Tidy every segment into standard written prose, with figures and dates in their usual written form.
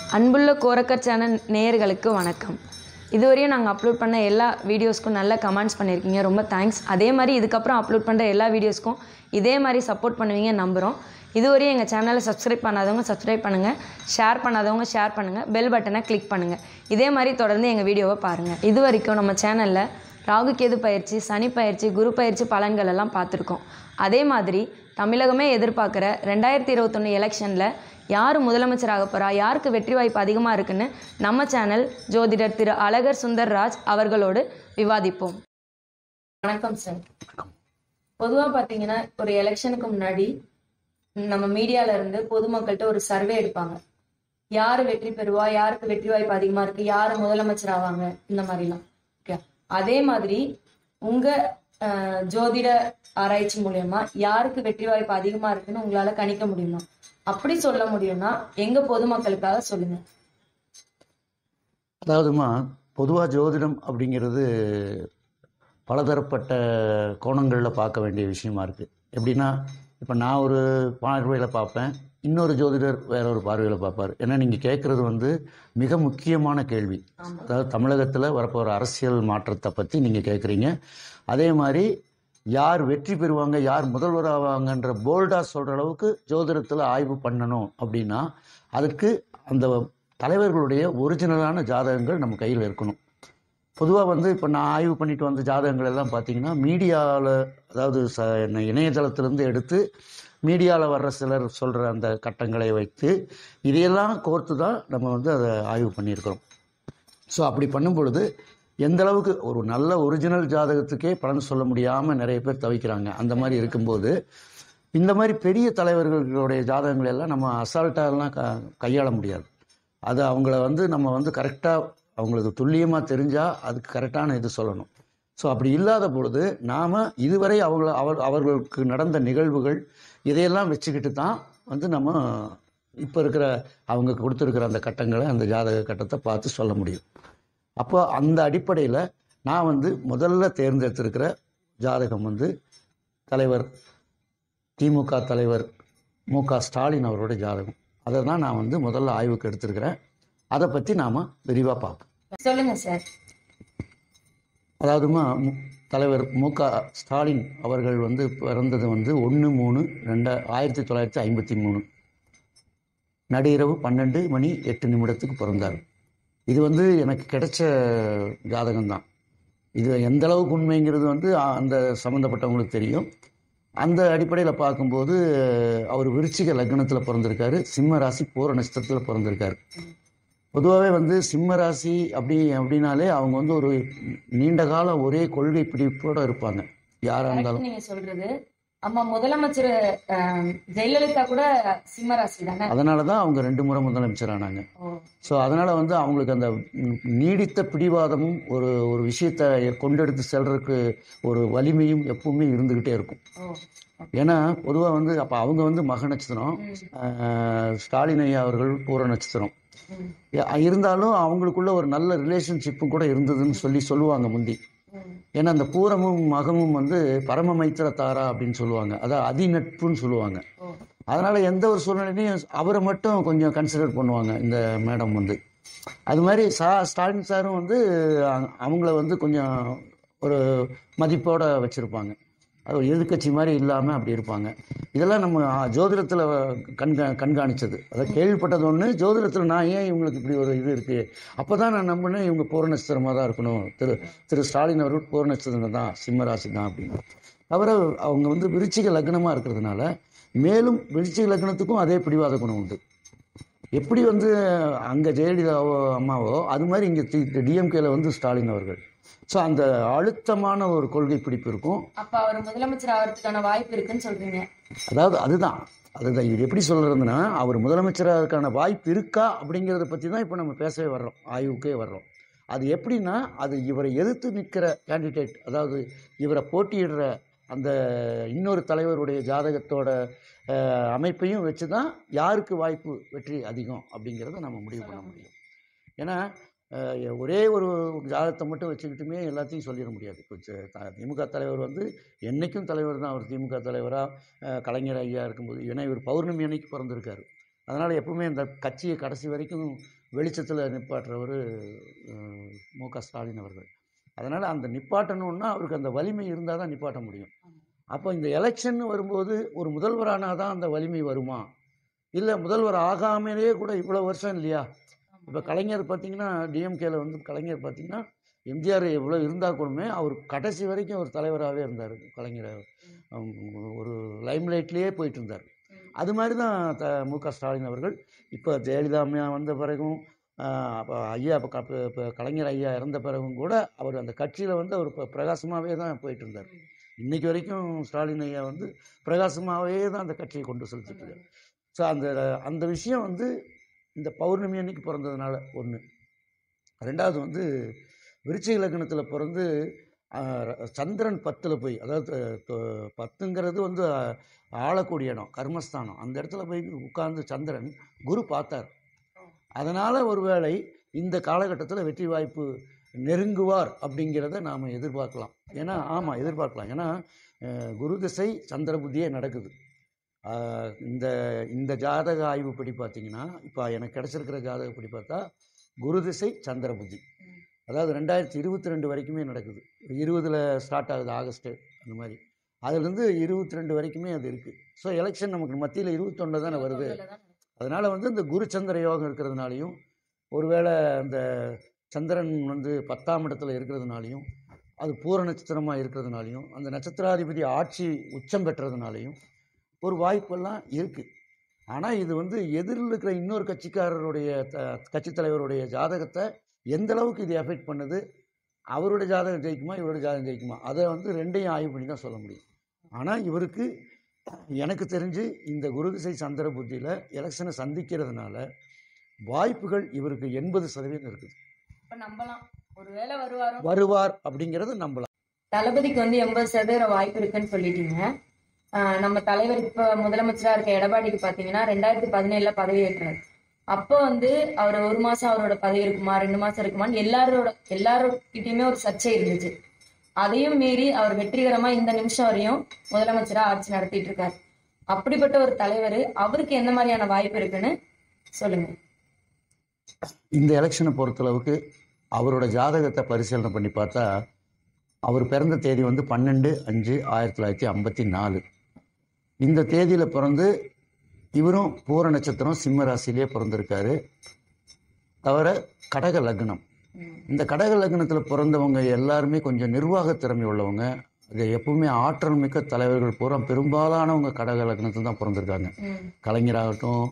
அன்புள்ள கோரக்கர் சேனல் நேயர்களுக்கு வணக்கம். இதுவரையும் நாங்கள் அப்லோட் பண்ண எல்லா வீடியோஸ்க்கும் நல்ல கமெண்ட்ஸ் பண்ணியிருக்கீங்க, ரொம்ப தேங்க்ஸ். அதே மாதிரி இதுக்கப்புறம் அப்லோட் பண்ணுற எல்லா வீடியோஸ்க்கும் இதே மாதிரி சப்போர்ட் பண்ணுவீங்க நம்புகிறோம். இதுவரையும் எங்கள் சேனலை சப்ஸ்கிரைப் பண்ணாதவங்க சப்ஸ்கிரைப் பண்ணுங்கள், ஷேர் பண்ணாதவங்க ஷேர் பண்ணுங்கள், பெல் பட்டனை கிளிக் பண்ணுங்கள். இதே மாதிரி தொடர்ந்து எங்கள் வீடியோவை பாருங்கள். இது வரைக்கும் நம்ம சேனலில் ராகு கேது பயிற்சி, சனி பயிற்சி, குரு பயிற்சி பலன்கள் எல்லாம் பார்த்துருக்கோம். அதே மாதிரி தமிழகமே எதிர்பார்க்குற 2021 எலெக்ஷனில் யார் முதலமைச்சராக போகிறா, யாருக்கு வெற்றி வாய்ப்பு அதிகமாக இருக்குன்னு நம்ம சேனல் ஜோதிடர் திரு அழகர் சுந்தர்ராஜ் அவர்களோடு விவாதிப்போம். வணக்கம் சார். பொதுவாக பார்த்தீங்கன்னா ஒரு எலெக்ஷனுக்கு முன்னாடி நம்ம மீடியால இருந்து பொதுமக்கள்கிட்ட ஒரு சர்வே எடுப்பாங்க. யார் வெற்றி பெறுவா, யாருக்கு வெற்றி வாய்ப்பு அதிகமாக இருக்கு, யார் முதலமைச்சர் ஆவாங்க, இந்த மாதிரிலாம். ஓகே, அதே மாதிரி உங்க ஜோதிட ஆராய்ச்சி மூலயமா யாருக்கு வெற்றி வாய்ப்பு அதிகமா இருக்குன்னு உங்களால கணிக்க முடியுமா? அப்படி சொல்ல முடியும்னா எங்க பொதுமக்களுக்காக சொல்லுங்க. அதாவதுமா, பொதுவாக ஜோதிடம் அப்படிங்கிறது பலதரப்பட்ட கோணங்களில் பார்க்க வேண்டிய விஷயமா இருக்குது. எப்படின்னா, இப்போ நான் ஒரு பார்வையில் பார்ப்பேன், இன்னொரு ஜோதிடர் வேற ஒரு பார்வையில் பார்ப்பார். ஏன்னா நீங்கள் கேட்குறது மிக முக்கியமான கேள்வி. அதாவது தமிழகத்தில் வரப்போகிற அரசியல் மாற்றத்தை பற்றி நீங்கள் கேட்குறீங்க. அதே மாதிரி யார் வெற்றி பெறுவாங்க, யார் முதல்வர் ஆவாங்கன்ற போல்டாக சொல்கிற அளவுக்கு ஜோதிடத்தில் ஆய்வு பண்ணணும் அப்படின்னா அதற்கு அந்த தலைவர்களுடைய ஒரிஜினலான ஜாதகங்கள் நம்ம கையில் இருக்கணும். பொதுவாக இப்போ நான் ஆய்வு பண்ணிட்டு வந்த ஜாதகங்கள் எல்லாம் பார்த்தீங்கன்னா மீடியாவில், அதாவது இணையதளத்திலேருந்து எடுத்து மீடியாவில் வர்ற சிலர் சொல்கிற அந்த கட்டங்களை வைத்து இதையெல்லாம் கோர்த்து தான் நம்ம அதை ஆய்வு பண்ணியிருக்கிறோம். ஸோ அப்படி பண்ணும் பொழுது எந்த அளவுக்கு ஒரு நல்ல ஒரிஜினல் ஜாதகத்துக்கே பலன் சொல்ல முடியாமல் நிறைய பேர் தவிக்கிறாங்க. அந்த மாதிரி இருக்கும்போது இந்த மாதிரி பெரிய தலைவர்களுடைய ஜாதகங்கள் எல்லாம் நம்ம அசால்ட்டாலாம் கையாள முடியாது. அது அவங்கள நம்ம கரெக்டாக அவங்களுக்கு துல்லியமாக தெரிஞ்சால் அதுக்கு கரெக்டான இது சொல்லணும். ஸோ அப்படி இல்லாத பொழுது நாம் இதுவரை அவர்களுக்கு நடந்த நிகழ்வுகள் இதையெல்லாம் வச்சுக்கிட்டு தான் நம்ம இப்போ இருக்கிற அவங்க கொடுத்துருக்கிற அந்த கட்டங்களை, அந்த ஜாதக கட்டத்தை பார்த்து சொல்ல முடியும். அப்போ அந்த அடிப்படையில் நான் முதல்ல தேர்ந்தெடுத்திருக்கிற ஜாதகம் தலைவர், திமுக தலைவர் மு.க. ஸ்டாலின் அவரோட ஜாதகம். அதை தான் நான் முதல்ல ஆய்வுக்கு எடுத்திருக்கிறேன். அதை பற்றி நாம் விரிவாக பார்ப்போம். சொல்லுங்க சார். அதாவதுமா, தலைவர் மு.க. ஸ்டாலின் அவர்கள் பிறந்தது 1/3/1953 நடுஇரவு 12:08 பிறந்தார். இது எனக்கு கிடைச்ச ஜாதகம்தான். இது எந்த அளவுக்கு உண்மைங்கிறது அந்த சம்மந்தப்பட்டவங்களுக்கு தெரியும். அந்த அடிப்படையில் பார்க்கும்போது அவர் விருச்சிக லக்னத்தில் பிறந்திருக்காரு, சிம்ம ராசி பூர நட்சத்திரத்தில் பிறந்திருக்காரு. பொதுவாகவே சிம்ம ராசி அப்படின்னாலே அவங்க ஒரு நீண்ட கால ஒரே கொள்கை பிடிப்போடு இருப்பாங்க. யாராக இருந்தாலும். நீங்க சொல்றது ஆமா, முதலமைச்சர் ஜெயலலிதா கூட சிம்ம ராசி தானே. அதனால தான் அவங்க 2 முறை முதலமைச்சர் ஆனாங்க. ஸோ அதனால் அவங்களுக்கு அந்த நீடித்த பிடிவாதமும் ஒரு விஷயத்தை கொண்டெடுத்து செல்றதுக்கு ஒரு வலிமையும் எப்பவுமே இருந்துக்கிட்டே இருக்கும். ஏன்னா பொதுவாக அப்போ அவங்க மக நட்சத்திரம், ஸ்டாலின் ஐயா அவர்கள் பூர நட்சத்திரம். இருந்தாலும் அவங்களுக்குள்ள ஒரு நல்ல ரிலேஷன்ஷிப்பும் கூட இருந்ததுன்னு சொல்லுவாங்க முந்தி. ஏன்னா அந்த பூரமும் மகமும் பரம மைத்திர தாரா அப்படின்னு சொல்லுவாங்க, அதாவது அதிநட்புன்னு சொல்லுவாங்க. அதனால எந்த ஒரு சூழ்நிலையும் அவரை மட்டும் கொஞ்சம் கன்சிடர் பண்ணுவாங்க இந்த மேடம். அது மாதிரி ஸ்டாலின் சாரும் அவங்கள கொஞ்சம் ஒரு மதிப்போட வச்சிருப்பாங்க. அது ஒரு எதிர்கட்சி மாதிரி இல்லாமல் அப்படி இருப்பாங்க. இதெல்லாம் நம்ம ஜோதிடத்தில் கண்காணித்தது. அதை கேள்விப்பட்டது ஒன்று. ஜோதிடத்தில் நான் ஏன் இவங்களுக்கு இப்படி ஒரு இது இருக்குது, அப்போ தான் நான் நம்பினேன் இவங்க பூர நட்சத்திரமாக தான் இருக்கணும், திரு ஸ்டாலின் அவர்கள் பூர நட்சத்திரம் தான், சிம்மராசி தான் அப்படின்னு. தவிர அவங்க விருச்சிக லக்னமாக இருக்கிறதுனால மேலும் விருச்சிக லக்னத்துக்கும் அதே பிடிவாத குணம் உண்டு. எப்படி அங்கே ஜெயலலிதாவோ அம்மாவோ அது மாதிரி இங்கே டிஎம்கேல ஸ்டாலின் அவர்கள். ஸோ அந்த அழுத்தமான ஒரு கொள்கை பிடிப்பு இருக்கும். அப்போ அவர் முதலமைச்சர் ஆகிறதுக்கான வாய்ப்பு இருக்குன்னு சொல்றீங்க. அதாவது அதுதான் இது எப்படி சொல்றதுன்னா, அவர் முதலமைச்சராகிறதுக்கான வாய்ப்பு இருக்கா அப்படிங்கிறத பற்றி தான் இப்போ நம்ம பேசவே வர்றோம், ஆய்வுக்கே வர்றோம். அது எப்படின்னா, அது இவரை எதிர்த்து நிற்கிற கேண்டிடேட், அதாவது இவரை போட்டியிடுற அந்த இன்னொரு தலைவருடைய ஜாதகத்தோட அமைப்பையும் வச்சு தான் யாருக்கு வாய்ப்பு வெற்றி அதிகம் அப்படிங்கிறத நம்ம முடிவு பண்ண முடியும். ஏன்னா ஒரே ஒரு ஜாதகத்தை மட்டும் வச்சுக்கிட்டுமே எல்லாத்தையும் சொல்லிட முடியாது. இப்போ திமுக தலைவர் என்றைக்கும் தலைவர் தான். அவர் திமுக தலைவராக கலைஞர் ஐயா இருக்கும்போது, ஏன்னா இவர் பௌர்ணமி அன்னைக்கு பிறந்திருக்காரு. அதனால் எப்பவுமே இந்த கட்சியை கடைசி வரைக்கும் வெளிச்சத்தில் நிப்பாட்டுறவர் மு.க. ஸ்டாலின் அவர்கள். அதனால் அந்த நிப்பாட்டணுன்னா அவருக்கு அந்த வலிமை இருந்தால் தான் நிப்பாட்ட முடியும். அப்போ இந்த எலெக்ஷன் வரும்போது ஒரு முதல்வரானால் தான் அந்த வலிமை வருமா, இல்லை முதல்வர் ஆகாமலே கூட இவ்வளோ வருஷம் இல்லையா? இப்போ கலைஞர் பார்த்திங்கன்னா டிஎம்கேல வந்து கலைஞர் பார்த்திங்கன்னா எம்ஜிஆர் எவ்வளோ இருந்தால் கூடமே அவர் கடைசி வரைக்கும் ஒரு தலைவராகவே இருந்தார். கலைஞர் ஒரு லைம்லைட்லேயே போயிட்டு இருந்தார். அது மாதிரி தான் மு.க. ஸ்டாலின் அவர்கள் இப்போ ஜெயலலிதா அம்மா வந்த பிறகும் அப்போ ஐயா இப்போ கலைஞர் ஐயா இறந்த பிறகும் கூட அவர் அந்த கட்சியில் வந்து அவர் இப்போ பிரகாசமாகவே தான் போயிட்டு இருந்தார். இன்றைக்கி வரைக்கும் ஸ்டாலின் ஐயா வந்து பிரகாசமாகவே தான் அந்த கட்சியை கொண்டு செலுத்திட்டு இருக்கார். ஸோ அந்த விஷயம் வந்து இந்த பௌர்ணமி அன்னைக்கு பிறந்ததுனால ஒன்று. ரெண்டாவது வந்து விருச்சிக லக்னத்தில் பிறந்து சந்திரன் 10ல் போய், அதாவது 10ங்கிறது வந்து ஆளக்கூடிய இடம், கர்மஸ்தானம், அந்த இடத்துல போய் உட்கார்ந்து சந்திரன் குரு பார்த்தார். அதனால் ஒருவேளை இந்த காலகட்டத்தில் வெற்றி வாய்ப்பு நெருங்குவார் அப்படிங்கிறத நாம் எதிர்பார்க்கலாம். ஏன்னா எதிர்பார்க்கலாம். ஏன்னா குரு திசை சந்திர புத்தியே நடக்குது. இந்த ஜாதக ஆய்வுப்படி பார்த்திங்கன்னா இப்போ எனக்கு கிடச்சிருக்கிற ஜாதகப்படி பார்த்தா குரு திசை சந்திர புத்தி, அதாவது 2022 வரைக்குமே நடக்குது. 20ல் ஸ்டார்ட் ஆகுது, ஆகஸ்ட்டு அந்த மாதிரி. அதுலேருந்து 22 வரைக்குமே அது இருக்குது. ஸோ எலெக்ஷன் நமக்கு மத்தியில் 21 தானே வருது. அதனால் வந்து இந்த குரு சந்திர யோகம் இருக்கிறதுனாலையும், ஒருவேளை அந்த சந்திரன் வந்து 10ஆம் இடத்துல இருக்கிறதுனாலையும், அது பூர நட்சத்திரமாக இருக்கிறதுனாலையும், அந்த நட்சத்திராதிபதி ஆட்சி உச்சம் பெற்றதுனாலையும் ஒரு வாய்ப்பெல்லாம் இருக்குது. ஆனால் இது வந்து எதிரில் இருக்கிற இன்னொரு கட்சிக்காரருடைய கட்சி தலைவருடைய ஜாதகத்தை எந்த அளவுக்கு இது எஃபெக்ட் பண்ணுது, அவருடைய ஜாதகம் ஜெயிக்குமா இவருடைய ஜாதகம் ஜெயிக்குமா, அதை வந்து ரெண்டையும் ஆய்வு பண்ணி தான் சொல்ல முடியும். ஆனால் இவருக்கு எனக்கு தெரிஞ்சு இந்த குரு திசை சந்திர புத்தியில் எலெக்ஷனை சந்திக்கிறதுனால வாய்ப்புகள் இவருக்கு 80% இருக்குது. இப்போ நம்பலாம், ஒருவேளை வருவார் அப்படிங்கிறத நம்பலாம். தளபதிக்கு வந்து 80% வாய்ப்பு இருக்குன்னு சொல்லிட்டீங்க. நம்ம தலைவர் இப்போ முதலமைச்சராக இருக்க எடப்பாடிக்கு பார்த்தீங்கன்னா 2017 பதவி ஏற்றார். அப்போ வந்து அவர் 1 மாசம் அவரோட பதவி இருக்குமா 2 மாசம் இருக்குமான்னு எல்லாருக்கிட்டையுமே ஒரு சர்ச்சை இருந்துச்சு. அதையும் மீறி அவர் வெற்றிகரமா இந்த நிமிஷம் வரையும் முதலமைச்சரா ஆட்சி நடத்திட்டு இருக்காரு. அப்படிப்பட்ட ஒரு தலைவர், அவருக்கு எந்த மாதிரியான வாய்ப்பு இருக்குன்னு சொல்லுங்க. இந்த எலெக்ஷனை பொறுத்தளவுக்கு அவரோட ஜாதகத்தை பரிசீலனை பண்ணி பார்த்தா அவர் பிறந்த தேதி வந்து 12/5/1954. இந்த தேதியில் பிறந்து இவரும் பூர நட்சத்திரம் சிம்ம ராசியிலே பிறந்திருக்காரு. தவிர கடக லக்னம். இந்த கடக லக்னத்தில் பிறந்தவங்க எல்லாருமே கொஞ்சம் நிர்வாக திறமை உள்ளவங்க. அது எப்பவுமே ஆற்றல் மிக்க தலைவர்கள் பூரா பெரும்பாலானவங்க கடக லக்னத்தில் தான் பிறந்திருக்காங்க. கலைஞராகட்டும்,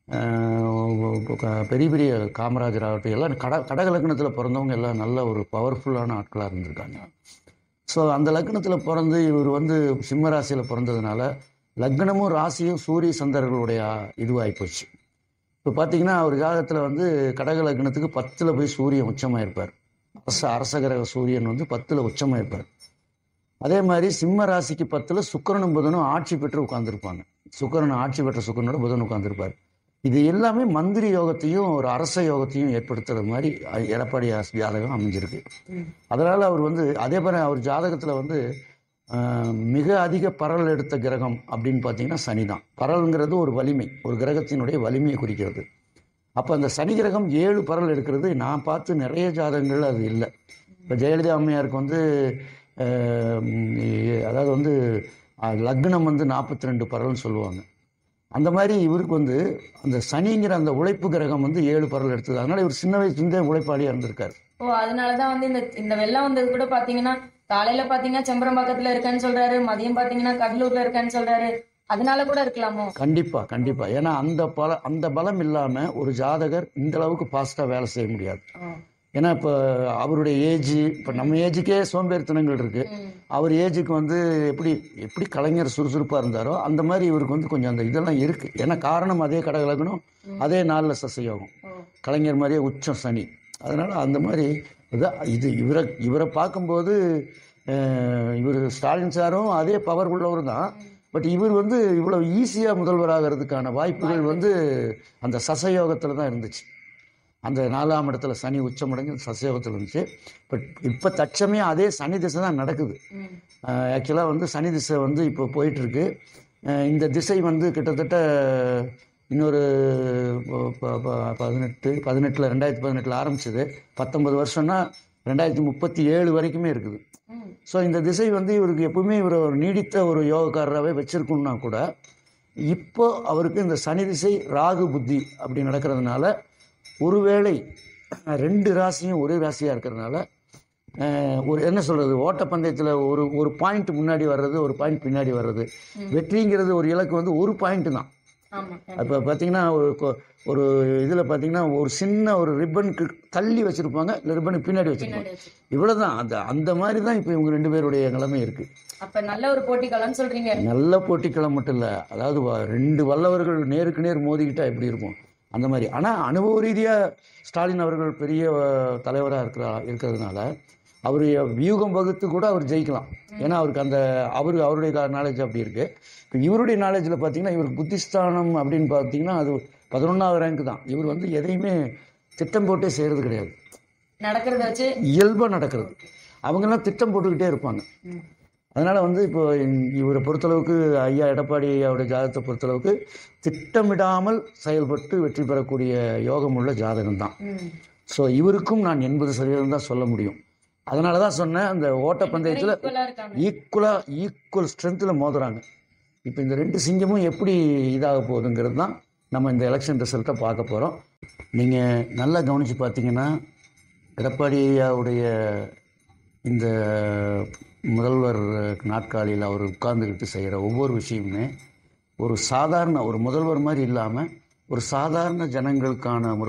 பெரிய பெரிய காமராஜர் ஆகட்டும், எல்லாம் கடக லக்னத்தில் பிறந்தவங்க எல்லாம் நல்ல ஒரு பவர்ஃபுல்லான ஆட்களாக இருந்திருக்காங்க. ஸோ அந்த லக்னத்தில் பிறந்து இவர் வந்து சிம்ம ராசியில் பிறந்ததுனால லக்னமும் ராசியும் சூரிய சந்திரர்களுடைய இதுவாகி போச்சு. இப்போ பார்த்தீங்கன்னா அவர் ஜாதகத்தில் வந்து கடக லக்னத்துக்கு 10ல் போய் சூரியன் உச்சமாக இருப்பார். அரசகிரக சூரியன் வந்து 10ல் உச்சமாக இருப்பார். அதே மாதிரி சிம்ம ராசிக்கு 10ல் சுக்கிரனும் புதனும் ஆட்சி பெற்று உட்கார்ந்துருப்பாங்க. சுக்கிரன் ஆட்சி பெற்ற சுக்கிரனோட புதன் உட்கார்ந்துருப்பார். இது எல்லாமே மந்திரி யோகத்தையும் ஒரு அரச யோகத்தையும் ஏற்படுத்துகிற மாதிரி எடப்பாடி ஜாதகம் அமைஞ்சிருக்கு. அதனால் அவர் வந்து அதே மாதிரி அவர் ஜாதகத்தில் வந்து மிக அதிக பரல் எடுத்த கிரகம் அப்படின்னு பார்த்தீங்கன்னா சனி தான். பரல்ங்கிறது ஒரு வலிமை, ஒரு கிரகத்தினுடைய வலிமையை குறிக்கிறது. அப்போ அந்த சனி கிரகம் 7 பரல் எடுக்கிறது நான் பார்த்து நிறைய ஜாதகங்கள் அது இல்லை. இப்போ ஜெயலலிதா அம்மையாருக்கு வந்து அதாவது வந்து லக்னம் வந்து 42 பரல்னு சொல்லுவாங்க. அந்த மாதிரி இவருக்கு வந்து அந்த சனிங்கிற அந்த உழைப்பு கிரகம் வந்து 7 பரல் எடுத்தது. அதனால இவர் சின்ன வயசுலேருந்தே உழைப்பாளியாக இருந்திருக்காரு. அதனாலதான் வந்து இந்த வெள்ளம் வந்தது கூட பாத்தீங்கன்னா காலையில பாத்தீங்கன்னா செம்பரம்பாக்கத்துல இருக்கேன்னு சொல்றாரு, மதியம் பாத்தீங்கன்னா கடலூர்ல இருக்கேன்னு சொல்றாரு. அதனால கூட இருக்கலாமோ? கண்டிப்பா. ஏன்னா அந்த பலம் இல்லாம ஒரு ஜாதகர் இந்த அளவுக்கு ஃபாஸ்டா வேலை செய்ய முடியாது. ஏன்னா இப்போ அவருடைய ஏஜ், இப்போ நம்ம ஏஜுக்கே சோம்பேறித்தனங்கள் இருக்கு. அவர் ஏஜுக்கு வந்து எப்படி கலைஞர் சுறுசுறுப்பாக இருந்தாரோ அந்த மாதிரி இவருக்கு வந்து கொஞ்சம் அந்த இதெல்லாம் இருக்கு. ஏன்னா காரணம் அதே கடகலக்கணும், அதே 4 சசயோகம், கலைஞர் மாதிரியே உச்சம் சனி. அதனால அந்த மாதிரி இது இவரை பார்க்கும்போது இவர் ஸ்டாலின் சாரும் அதே பவர் உள்ளவர் தான். பட் இவர் வந்து இவ்வளவு ஈஸியாக முதல்வராகிறதுக்கான வாய்ப்புகள் வந்து அந்த சசயோகத்தில் தான் இருந்துச்சு. அந்த 4ஆம் இடத்துல சனி உச்சமடைஞ்சு சசயோகத்தில் இருந்துச்சு. பட் இப்போ தற்சமயம் அதே சனி திசை தான் நடக்குது. ஆக்சுவலாக வந்து சனி திசை வந்து இப்போ போயிட்டுருக்கு. இந்த திசை வந்து கிட்டத்தட்ட இன்னொரு 2018 ஆரம்பிச்சது, 19 வருஷம்னா 2037 வரைக்குமே இருக்குது. ஸோ இந்த திசை வந்து இவருக்கு எப்பவுமே இவர் ஒரு நீடித்த ஒரு யோகக்காரராகவே வச்சிருக்கணும்னா கூட, இப்போ அவருக்கு இந்த சனி திசை ராகு புத்தி அப்படி நடக்கிறதுனால, ஒருவேளை 2 ராசியும் ஒரே ராசியாக இருக்கிறதுனால, ஒரு என்ன சொல்கிறது, ஓட்டப்பந்தயத்தில் ஒரு பாயிண்ட் முன்னாடி வர்றது, ஒரு பாயிண்ட் பின்னாடி வர்றது, வெற்றிங்கிறது ஒரு இலக்கு வந்து ஒரு பாயிண்ட் தான். இப்போ பார்த்தீங்கன்னா ஒரு இதில் பார்த்தீங்கன்னா ஒரு சின்ன ஒரு ரிப்பனுக்கு தள்ளி வச்சுருப்பாங்க, இல்லை ரிப்பனுக்கு பின்னாடி வச்சுருப்பாங்க, இவ்வளோ தான். அந்த மாதிரி தான் இப்போ இவங்க 2 பேருடைய நிலைமை இருக்குது. அப்போ நல்ல ஒரு போட்டிக்களம்னு சொல்கிறீங்க. நல்ல போட்டிக்களம் மட்டும் இல்லை, அதாவது 2 வல்லவர்கள் நேருக்கு நேர் மோதிக்கிட்டால் எப்படி இருக்கும் அந்த மாதிரி. ஆனால் அனுபவ ரீதியாக ஸ்டாலின் அவர்கள் பெரிய தலைவராக இருக்கிறதுனால அவர் வியூகம் வகுத்து கூட அவர் ஜெயிக்கலாம். ஏன்னா அவருக்கு அவருடைய நாலேஜ் அப்படி இருக்குது. இப்போ இவருடைய நாலேஜில் பார்த்தீங்கன்னா, இவருக்கு புத்திஸ்தானம் அப்படின்னு பார்த்தீங்கன்னா அது 11வது ரேங்க் தான். இவர் வந்து எதையுமே திட்டம் போட்டே செய்கிறது கிடையாது, நடக்கிறத வச்சு இயல்பாக நடக்கிறது. அவங்கெல்லாம் திட்டம் போட்டுக்கிட்டே இருப்பாங்க. அதனால் வந்து இப்போ இவரை பொறுத்தளவுக்கு, ஐயா எடப்பாடி ஐயாவுடைய ஜாதகத்தை பொறுத்தளவுக்கு திட்டமிடாமல் செயல்பட்டு வெற்றி பெறக்கூடிய யோகமுள்ள ஜாதகம் தான். ஸோ இவருக்கும் நான் 80% தான் சொல்ல முடியும். அதனால தான் சொன்னேன், அந்த ஓட்டப்பந்தயத்தில் ஈக்குவல் ஸ்ட்ரென்த்தில் மோதுறாங்க. இப்போ இந்த 2 சிங்கமும் எப்படி இதாக போகுதுங்கிறது தான் நம்ம இந்த எலெக்ஷன் ரிசல்ட்டை பார்க்க போகிறோம். நீங்கள் நல்லா கவனித்து பார்த்தீங்கன்னா, எடப்பாடி ஐயாவுடைய இந்த முதல்வர் நாட்காலியில் அவர் உட்கார்ந்துக்கிட்டு செய்கிற ஒவ்வொரு விஷயமுமே ஒரு முதல்வர் மாதிரி இல்லாமல் ஒரு சாதாரண ஜனங்களுக்கான ஒரு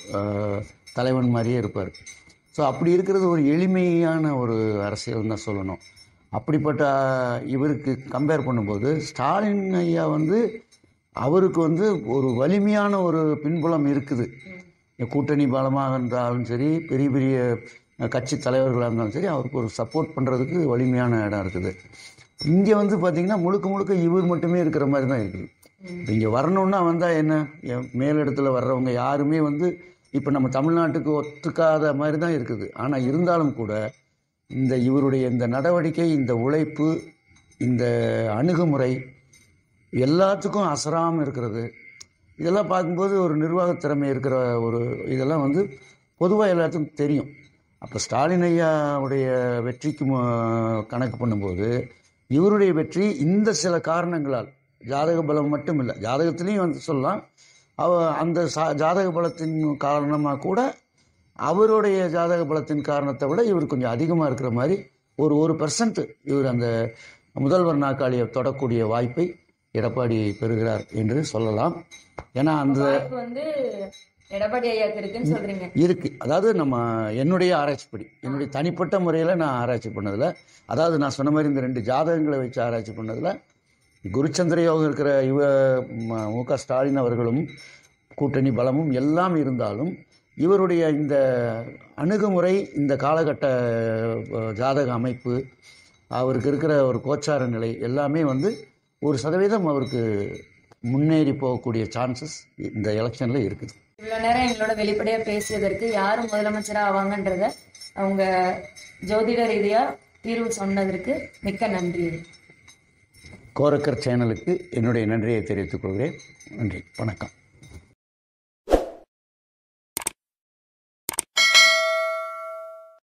தலைவன் மாதிரியே இருப்பார். ஸோ அப்படி இருக்கிறது ஒரு எளிமையான ஒரு அரசியல் தான் சொல்லணும். அப்படிப்பட்ட இவருக்கு கம்பேர் பண்ணும்போது ஸ்டாலின் ஐயா வந்து அவருக்கு வந்து ஒரு வலிமையான ஒரு பின்புலம் இருக்குது. கூட்டணி பலமாக இருந்தாலும் சரி, பெரிய பெரிய கட்சி தலைவர்களாக இருந்தாலும் சரி, அவருக்கு ஒரு சப்போர்ட் பண்ணுறதுக்கு வலிமையான இடம் இருக்குது. இங்கே வந்து பார்த்திங்கன்னா முழுக்க இவர் மட்டுமே இருக்கிற மாதிரி தான் இருக்குது. இங்கே வரணுன்னா வந்தால் என்ன, மேலிடத்தில் வர்றவங்க யாருமே வந்து இப்போ நம்ம தமிழ்நாட்டுக்கு ஒத்துக்காத மாதிரி தான் இருக்குது. ஆனால் இருந்தாலும் கூட இவருடைய இந்த நடவடிக்கை, இந்த உழைப்பு, இந்த அணுகுமுறை எல்லாத்துக்கும் அசராமல் இருக்கிறது, இதெல்லாம் பார்க்கும்போது ஒரு நிர்வாகத் திறமை இருக்கிற இதெல்லாம் வந்து பொதுவாக எல்லாத்துக்கும் தெரியும். அப்போ ஸ்டாலின் ஐயாவுடைய வெற்றிக்கு கணக்கு பண்ணும்போது இவருடைய வெற்றி இந்த சில காரணங்களால், ஜாதக பலம் மட்டும் இல்லை, ஜாதகத்துலேயும் வந்து சொல்லலாம், அந்த ஜாதக பலத்தின் காரணமாக கூட அவருடைய ஜாதக பலத்தின் காரணத்தை விட இவர் கொஞ்சம் அதிகமாக இருக்கிற மாதிரி 1% இவர் அந்த முதல்வர் நாற்காலியை தொடக்கூடிய வாய்ப்பை எடப்பாடி பெறுகிறார் என்று சொல்லலாம். ஏன்னா அந்த வந்து எடப்பாடி ஐயாக்கு இருக்குன்னு சொல்றீங்க. இருக்கு. அதாவது என்னுடைய ஆராய்ச்சிப்படி, என்னுடைய தனிப்பட்ட முறையில் நான் ஆராய்ச்சி பண்ணதில், அதாவது நான் சொன்ன மாதிரி இந்த 2 ஜாதகங்களை வச்சு ஆராய்ச்சி பண்ணதில், குருச்சந்திர யோகம் இருக்கிற மு.க. ஸ்டாலின் அவர்களும் கூட்டணி பலமும் எல்லாம் இருந்தாலும் இவருடைய இந்த அணுகுமுறை, இந்த காலகட்ட ஜாதக அமைப்பு, அவருக்கு இருக்கிற ஒரு கோச்சார நிலை எல்லாமே வந்து 1% அவருக்கு முன்னேறி போகக்கூடிய சான்சஸ் இந்த எலெக்ஷனில் இருக்குது. இவ்வளோ நேரம் எங்களோட வெளிப்படையாக பேசியதற்கு, யாரும் முதலமைச்சராக ஆவாங்கன்றத அவங்க ஜோதிட ரீதியாக தீர்வு சொன்னதற்கு மிக்க நன்றி. கோரக்கர் சேனலுக்கு என்னுடைய நன்றியை தெரிவித்துக் கொள்கிறேன். நன்றி, வணக்கம்.